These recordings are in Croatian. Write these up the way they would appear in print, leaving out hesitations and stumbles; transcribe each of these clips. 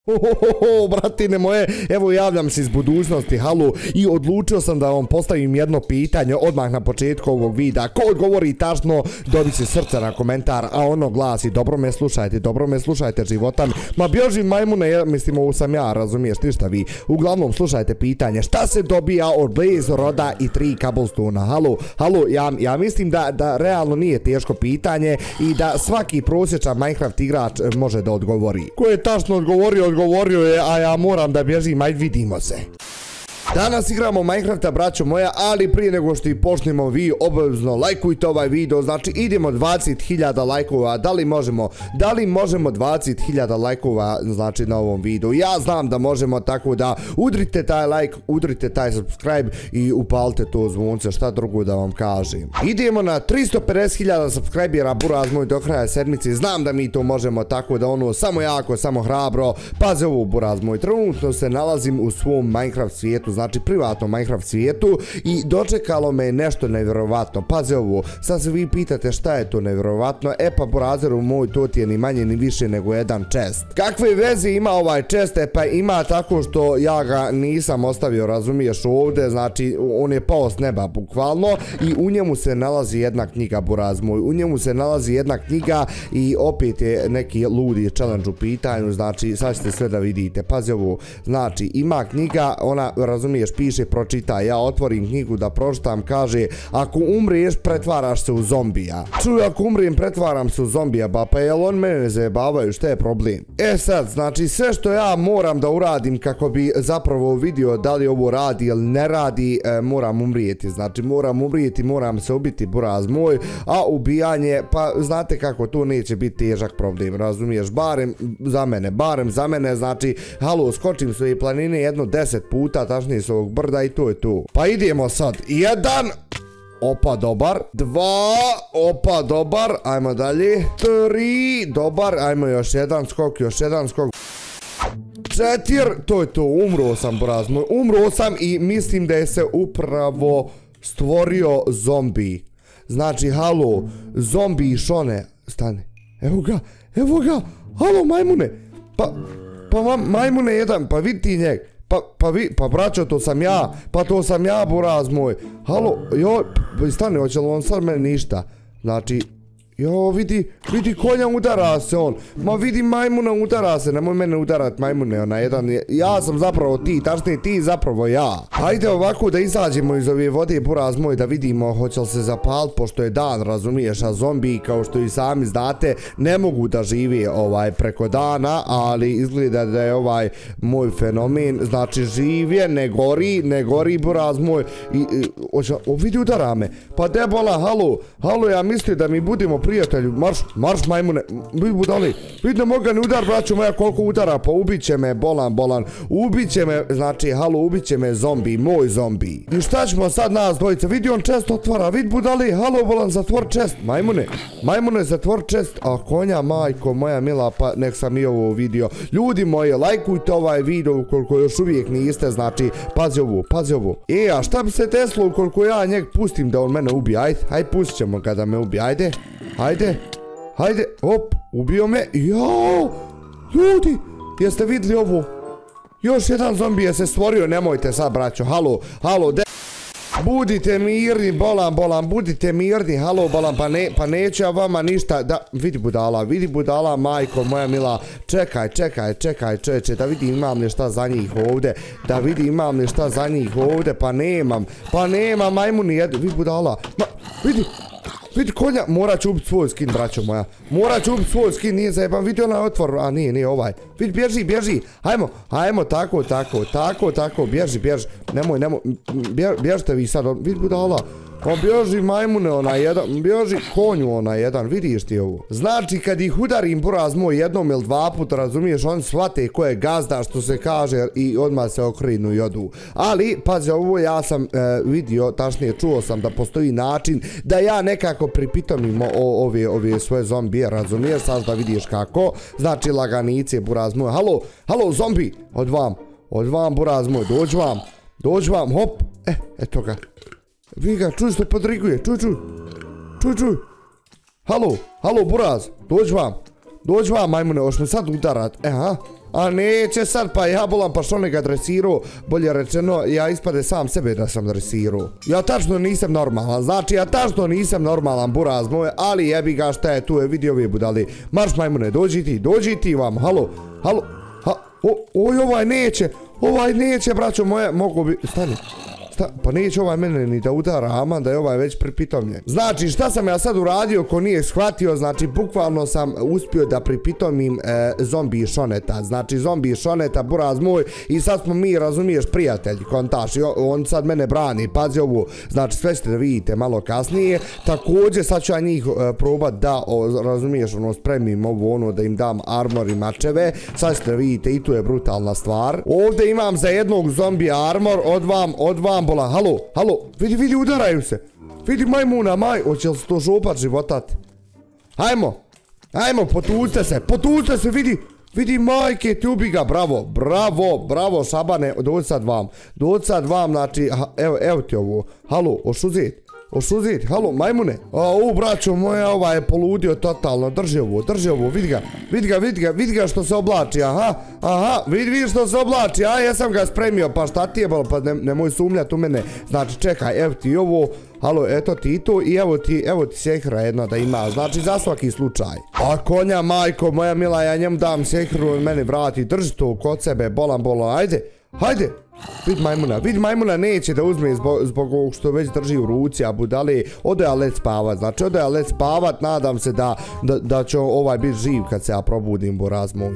Bratine moje, evo javljam se iz budućnosti, halo, i odlučio sam da vam postavim jedno pitanje odmah na početku ovog videa. Ko odgovori tačno, dobit će srce na komentar, a ono glasi, dobro me slušajte životan. Ma bježi majmune, mislim ovo sam ja, razumiješ, ništa vi. Uglavnom slušajte pitanje, šta se dobija od Blaze Roda i 3 Cobblestone-a? Halo, ja mislim da realno nije teško pitanje i da svaki prosječan Minecraft igrač može da odgovori. Ko je tačno odgovorio je, a ja moram da bježim, ajde vidimo se. Danas igramo Minecrafta, braćo moja, ali prije nego što i počnemo, vi obavezno lajkujte ovaj video, znači idemo 20.000 lajkova, da li možemo 20.000 lajkova, znači na ovom videu? Ja znam da možemo, tako da udrite taj like, udrite taj subscribe i upalite to zvonce, šta drugo da vam kažem. Idemo na 350.000 subscribera, buraz moj, do kraja sedmice, znam da mi to možemo, tako da ono, samo jako, samo hrabro. Pazi ovo, buraz moj, trenutno se nalazim u svom Minecraft svijetu, znači privatnom Minecraft svijetu, i dočekalo me nešto nevjerovatno. Pazi ovo, sad se vi pitate šta je to nevjerovatno, pa burazeru moj, to ti je ni manje ni više nego jedan chest. Kakve veze ima ovaj chest? Pa ima tako što ja ga nisam ostavio, razumiješ, ovdje, znači on je pao s neba bukvalno, i u njemu se nalazi jedna knjiga, buraz moj, u njemu se nalazi jedna knjiga i opet je neki ludi challenge u pitanju, znači sad ćete sve da vidite. Pazi ovo, znači ima knjiga, ona, razumiješ, piše pročitaj, ja otvorim knjigu da pročitam, kaže ako umriješ pretvaraš se u zombija. Čuj, ako umrijem pretvaram se u zombija, pa jel on mene zajebavaju, šta je problem? Sad, znači sve što ja moram da uradim kako bi zapravo vidio da li ovo radi ili ne radi, moram umrijeti, znači moram umrijeti, moram se ubiti, buraz moj, a ubijanje, pa znate kako, to neće biti težak problem, razumiješ, barem za mene, znači, halo, skočim s ove planine jedno 10 puta, tačnije s ovog brda, i to je to. Pa idemo sad, 1, opa dobar, 2, opa dobar, ajmo dalje, 3, dobar, ajmo još jedan skok, 4, to je to, umro sam, buraz moj, umro sam i mislim da je se upravo stvorio zombi. Znači, halo, zombi i šone, stane, evo ga, halo majmune, pa majmune jedan, pa vidi ti njeg. Pa braćo, to sam ja, buraz moj. Halo, joj, stani, hoće li on sad meni ništa? Znači, jo, vidi konja, udara se on. Ma vidi majmuna, udara se, nemoj mene udarat majmune, ona jedan, ja sam zapravo ti, tačnije ti zapravo ja. Hajde ovako da izađemo iz ove vode, buraz moj, da vidimo hoće li se zapalit, pošto je dan, razumiješ, a zombi, kao što i sami znate, ne mogu da živi preko dana, ali izgleda da je ovaj moj fenomen, znači živje, ne gori, buraz moj, i vidi udara me, pa debola, halo, ja mislim da mi budemo prijatelju, marš majmune, vidi budali, vidi ne moga ni udar, braću moja, koliko udara, pa ubit će me, bolan, ubit će me, znači, halo, ubit će me zombi, moj zombi. I šta ćemo sad nas dvojice, vidi on čest otvara, vidi budali, halo, bolan, zatvor čest, majmune, zatvor čest, a konja, majko moja mila, pa nek sam i ovo vidio. Ljudi moji, lajkujte ovaj video ukoliko još uvijek niste, znači, pazi ovo. A šta bi se desilo ukoliko ja njeg pustim da on mene ubije, ajde, pustit ćemo kada me ubije, Hajde, op, ubio me, jao, ljudi, jeste vidjeli ovo? Još jedan zombi je se stvorio, nemojte sad, braćo, halo, budite mirni, bolan, budite mirni, halo, bolan, pa neću ja vama ništa, da, vidi budala, majko moja mila, čekaj, čeče, da vidim imam li šta za njih ovdje, pa nemam, majmuni, vidi budala, vidi konja, morat ću ubiti svoj skin, braćo moja, nije zajebam, vidi onaj otvor, a nije ovaj, vidi, bježi, hajmo, tako, bježi, nemoj, bježite vi sad, vidi budala, pa bježi majmune onaj jedan, bježi konju onaj jedan, vidiš ti ovo. Znači kad ih udarim, buraz moj, jednom ili 2 puta, razumiješ, oni shvate ko je gazda, što se kaže, i odmah se okrenu i odu. Ali, pazi ovo, ja sam vidio, tačnije čuo sam da postoji način da ja nekako pripitomim ove svoje zombije, razumiješ, sad da vidiš kako. Znači laganice, buraz moj, halo zombi, od vam buraz moj, dođi vam, hop, eto ga. Vi ga, čuj što podriguje, čuj. Halo, buraz, dođi vam, majmune, hoš me sad udarat, A neće sad, pa ja bolam, pa što ga dresirao, bolje rečeno, ja ispade sam sebe da sam dresirao. Ja tačno nisam normalan, znači ja tačno nisam normalan, buraz moj, ali jebi ga šta je, tu je vidio ove budali. Marš majmune, dođi ti vam, halo, oj, ovaj neće, braćo moje, mogu bi, stani. Pa neće ovaj mene ni da udara, aman da je ovaj već pripitomljen. Znači šta sam ja sad uradio ko nije shvatio, znači bukvalno sam uspio da pripitomim zombi šoneta. Znači zombi šoneta, buraz moj, i sad smo mi, razumiješ, prijatelji, kontaš, i on sad mene brani, pazi ovu, znači sve ćete da vidite malo kasnije. Također sad ću ja njih probat da, razumiješ, ono, spremim ovo, ono, da im dam armor i mačeve. Sad ćete da vidite, i tu je brutalna stvar. Ovdje imam za jednog zombi armor, od vam bola, halo, vidi, udaraju se. Vidi majmuna, hoće li se to žopat životat? Hajmo, potucite se, vidi majke, ti ubi ga, bravo, Šabane, dođi sad vam, znači, evo ti ovo, halo, ošuzit, halo, majmune, braćo moja, ova je poludio totalno, drži ovo, vidi ga što se oblači, aha, vidi što se oblači, ja sam ga spremio, pa šta ti je bolo, pa nemoj sumnjat u mene, znači čekaj, evo ti ovo, halo, eto ti to i evo ti sjehra jedna da ima, znači za svaki slučaj. A konja, majko moja mila, ja njemu dam sjehru, on meni vrati, drži to kod sebe, bolan, hajde. Vidi majmuna neće da uzme zbog ovog što već drži u ruci, a budale, ode ja let spavat, nadam se da će ovaj biti živ kad se ja probudim, buraz moj.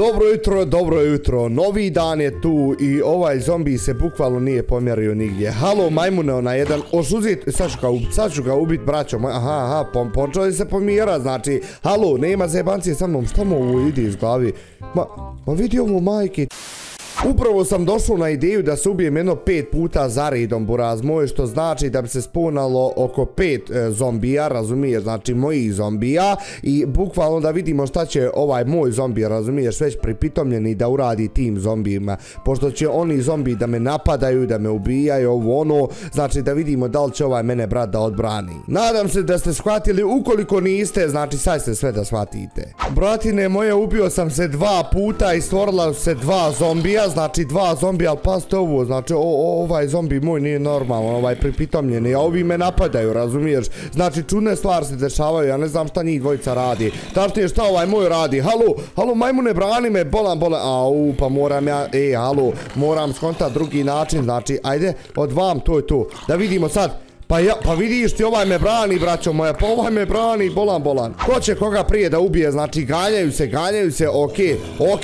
Dobro jutro, novi dan je tu i ovaj zombi se bukvalno nije pomjerio nigdje. Halo majmune, ona jedan, ošuzit, sad ću ga ubit, braćo moj, aha, počeli se pomjera, znači, halo, nema zebancije sa mnom, šta mu ovo ide iz glavi? Ma vidi ovo majke. Upravo sam došao na ideju da se ubijem jedno 5 puta za redom, buraz moj, što znači da bi se spawnalo oko 5 zombija, razumiješ, znači mojih zombija, i bukvalno da vidimo šta će ovaj moj zombi, razumiješ, već pripitomljeni da uradi tim zombijima, pošto će oni zombi da me napadaju, da me ubijaju, ovo ono, znači da vidimo da li će ovaj mene brat da odbrani. Nadam se da ste shvatili, ukoliko niste, znači sad ste sve da shvatite. Bratine moje, ubio sam se 2 puta i stvorila se 2 zombija, znači 2 zombija, ali pazite ovo, znači ovaj zombi moj nije normalan, ovaj pripitomljeni, a ovi me napadaju, razumiješ, znači čudne stvari se dešavaju, ja ne znam šta njih dvojica radi, tačnije šta ovaj moj radi, halo majmune, brani me, bolan, pa moram ja, moram skontat drugi način, znači, ajde, od vam, to je to, da vidimo sad. Pa vidiš ti, ovaj me brani, braćo moja, pa ovaj me brani, bolan. Ko će koga prije da ubije, znači ganjaju se, okej,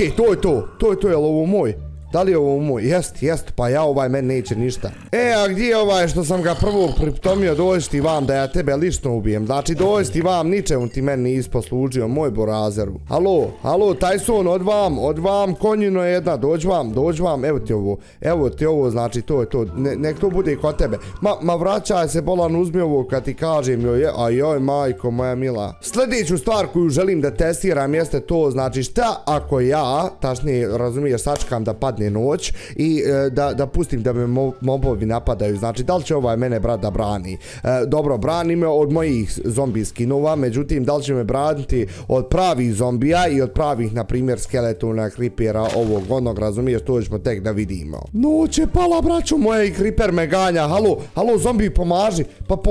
to je to, jel ovo moj? Da li je ovo moj? Jest, pa ja ovaj men neće ništa. A gdje je ovaj što sam ga prvo pripitomio, dođi ti vam da ja tebe lično ubijem. Znači dođi ti vam, ničemu ti meni nisi poslužio, moj borazeru. Halo, Tyson, od vam, konjino je jedna, dođi vam, evo ti ovo, znači to je to, nek to bude kod tebe. Ma vraćaj se, bolan, uzmi ovo kad ti kažem, joj majko moja mila. Sljedeću stvar koju želim da testiram jeste to, znači šta ako ja, tačnije razumiješ, sačekam da padne noć i da pustim da me mobovi napadaju, znači da li će ovaj mene brat da brani? Dobro, brani me od mojih zombi skinova, međutim da li će me braniti od pravih zombija i od pravih, na primjer, skeletona, kripera, ovog onog, razumiješ, to ćemo tek da vidimo. Noć je pala, braćo moja, i kriper me ganja, halo zombi, pomaži,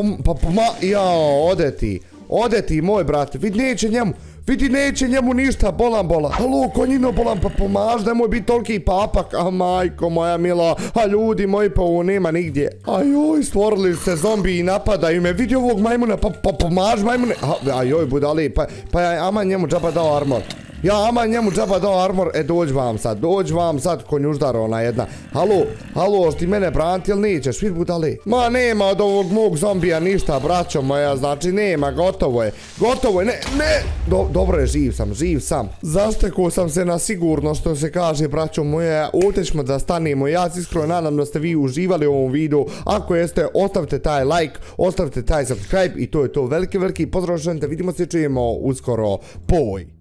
ode ti moj brat, vidi neće njemu ništa, bolan, halo konjino, bolan, pa pomaž, nemoj biti toliki papak, a majko moja mila, a ljudi moji, pa ovo nema nigdje. Ajoj, stvorili se zombi i napadaju me, vidi ovog majmuna, pa pomaž majmune, ajoj budali, pa ja aman njemu džaba dao armor, dođi vam sad, konjuždara ona jedna, halo, ti mene braniti ili nećeš, vid budali. Ma nema od ovog mog zombija ništa, braćo moja, znači nema, gotovo je, ne, dobro je, živ sam. Zastekao sam se na sigurno, što se kaže, braćo moje, ovdje ćemo da stanemo, ja se iskreno nadam da ste vi uživali u ovom videu, ako jeste, ostavite taj like, ostavite taj subscribe i to je to, veliki pozdrav, vidimo se, čujemo uskoro, poj.